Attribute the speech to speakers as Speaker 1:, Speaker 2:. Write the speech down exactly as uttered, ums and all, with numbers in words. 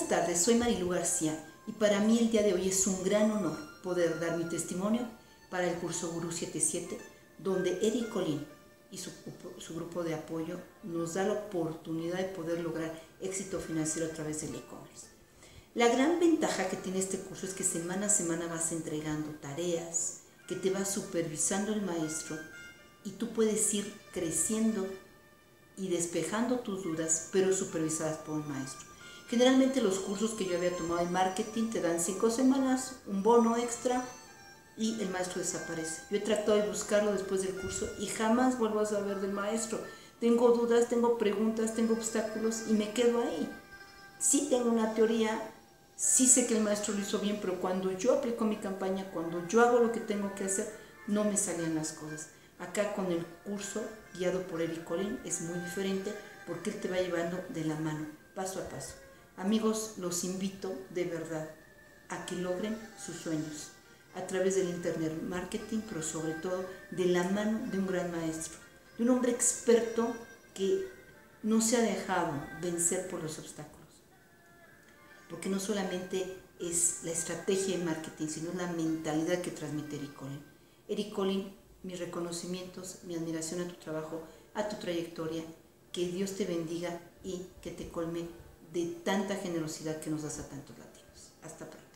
Speaker 1: Buenas tardes, soy Marilu García y para mí el día de hoy es un gran honor poder dar mi testimonio para el curso Gurú setenta y siete, donde Eric Colín y su, su grupo de apoyo nos da la oportunidad de poder lograr éxito financiero a través del e-commerce. La gran ventaja que tiene este curso es que semana a semana vas entregando tareas, que te va supervisando el maestro y tú puedes ir creciendo y despejando tus dudas, pero supervisadas por un maestro. Generalmente los cursos que yo había tomado en marketing te dan cinco semanas, un bono extra y el maestro desaparece. Yo he tratado de buscarlo después del curso y jamás vuelvo a saber del maestro. Tengo dudas, tengo preguntas, tengo obstáculos y me quedo ahí. Sí tengo una teoría, sí sé que el maestro lo hizo bien, pero cuando yo aplico mi campaña, cuando yo hago lo que tengo que hacer, no me salían las cosas. Acá con el curso guiado por Eric Colín es muy diferente porque él te va llevando de la mano, paso a paso. Amigos, los invito de verdad a que logren sus sueños a través del internet marketing, pero sobre todo de la mano de un gran maestro, de un hombre experto que no se ha dejado vencer por los obstáculos. Porque no solamente es la estrategia de marketing, sino la mentalidad que transmite Eric Colín. Eric Colín, mis reconocimientos, mi admiración a tu trabajo, a tu trayectoria, que Dios te bendiga y que te colme de tanta generosidad que nos das a tantos latinos. Hasta pronto.